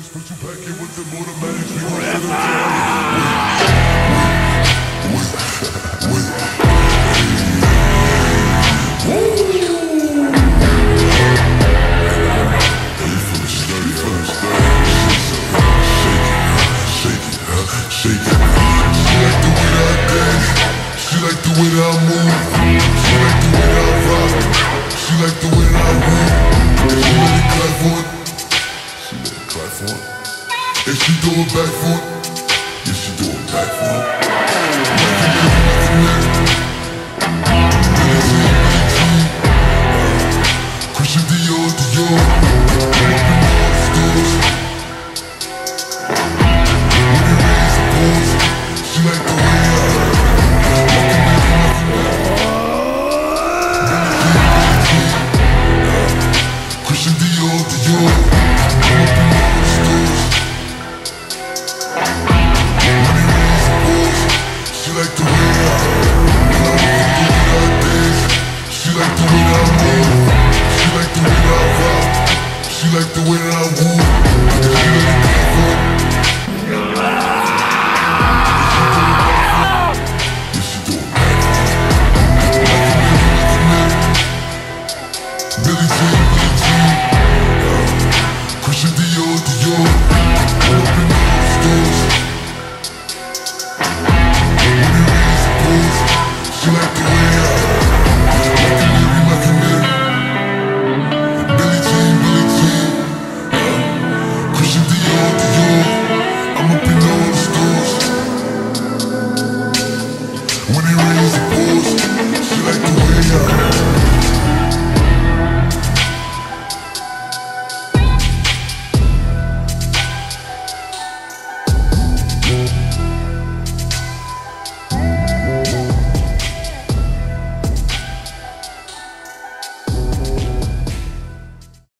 Special packet with the automatics. We gon' set a shake it. She like the way that I dance. She like the way that I move. She like the way that I rock. She like the way that I move. And she let it clap for it. She let it clap for it. And she throw it back for it. Yeah, she throw it back for it. Christian Dior, Dior. I'm up in all the stores. She like the way Christian Dior, Dior. I'm up in all the stores. Money raised the balls. She like the way I dance. She like the way that I move. She like the way that I rock. She like the way that I woo. And she let it go for it. Billie Jean, Christian Dior, Dior. All up in all the stores. Money raised the balls. She like the way my canary. Billie Jean, Christian Dior, Dior.